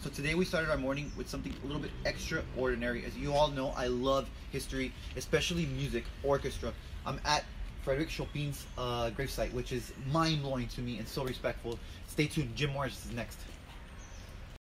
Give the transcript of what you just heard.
So today we started our morning with something a little bit extraordinary. As you all know, I love history, especially music, orchestra. I'm at Frederick Chopin's gravesite, which is mind-blowing to me and so respectful. Stay tuned, Jim Morris is next.